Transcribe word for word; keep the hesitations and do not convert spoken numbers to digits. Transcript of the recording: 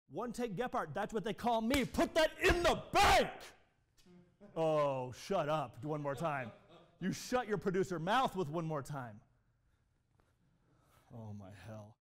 One take Gephardt, that's what they call me. Put that in the bank! Oh, shut up. Do one more time. You shut your producer mouth with one more time. Oh, my hell.